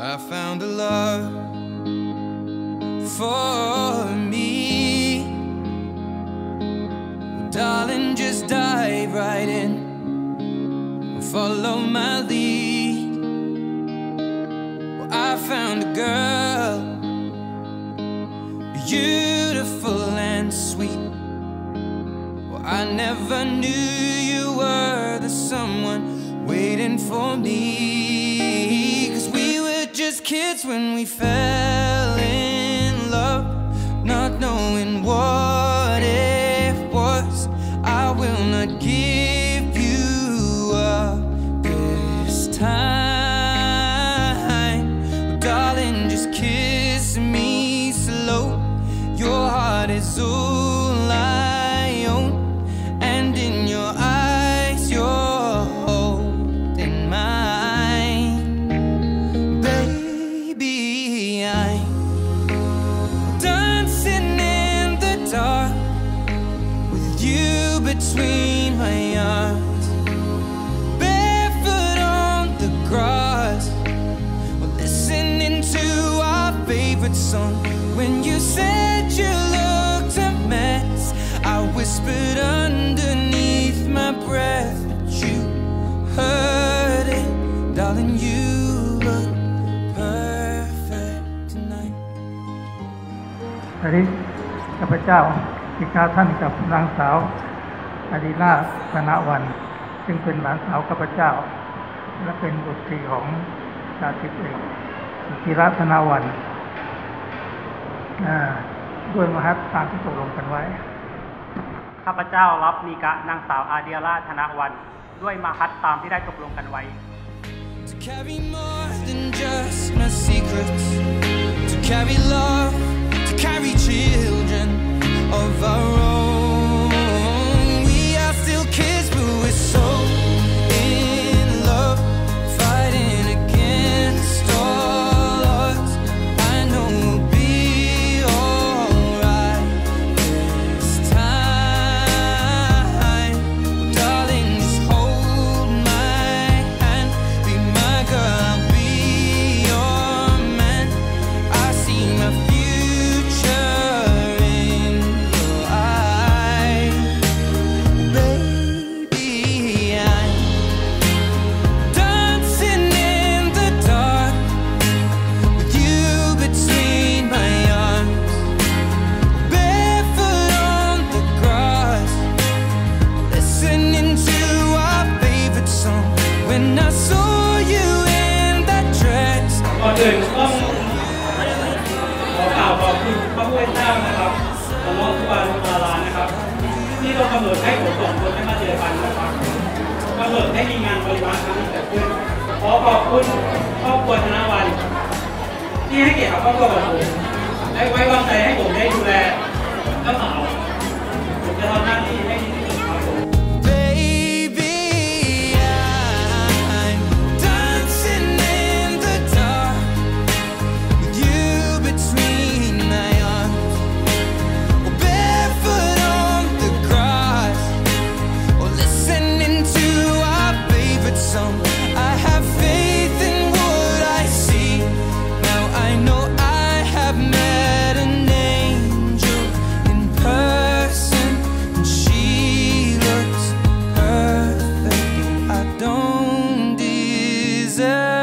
I found a love for me. Well, darling, just dive right in and follow my lead. Well, I found a girl, beautiful and sweet. Well, I never knew you were the someone waiting for me. 'Cause we were just kids when we fell in love, not knowing what it was. I will not give you up this time. Darling, just kiss me slow. Your heart is all I own, and in your eyes you're holding mine. Baby, I'm dancing in the dark with you between my arms, barefoot on the grass. We're listening to our favorite song. When you said you looked a mess, I whispered underneath my breath, but you heard it. Darling, you look perfect tonight. สวัสดีข้าพเจ้ากิจาท่านกับนางสาวอาดีนาธนวรรณซึ่งเป็นหลานสาวข้าพเจ้าและเป็นบุตรีของจ่าสิบเอกสุธีรัตน์ธนวรรณด้วยมหัศตามที่ตกลงกันไว้ข้าพเจ้ารับนิกะนางสาวอาเดียราธนวรรณด้วยมหัศตามที่ได้ตกลงกันไว้ To carry more than just my secrets, to carry love, to carry children of our own. We are still kids, but we're so in love, fighting against all odds. I know we'll be alright this time. Well, darling, just hold my hand, be my girl, I'll be your man. I see my future in your eyes. Baby, I'm dancing in the dark with you between my arms, barefoot on the grass, listening to our favorite song. When I saw you in that dress, ก่อนอื่นต้องขอกล่าวขอบคุณพระผู้เป็นเจ้านะครับอัลลอฮฺซุบฮานะฮูวะตะอาลานะครับที่เรากำหนดให้ผมสองคนได้มาเจอกันนะครับกำหนดให้มีงานบริวารครั้งนี้เกิดขึ้นขอขอบคุณครอบครัวธนวรรณที่ให้เกียรติกับครอบครัวของผมและไว้วางใจให้ผมได้ดูแลเจ้าสาวผมจะทำหน้าที่ให้ดีที่สุดครับผม baby, I'm dancing in the dark with you between my arms, or barefoot on the grass, or listening to our favorite song. I have faith in what I see. Now I know I have met an angel in person, and she looks perfect. I don't deserve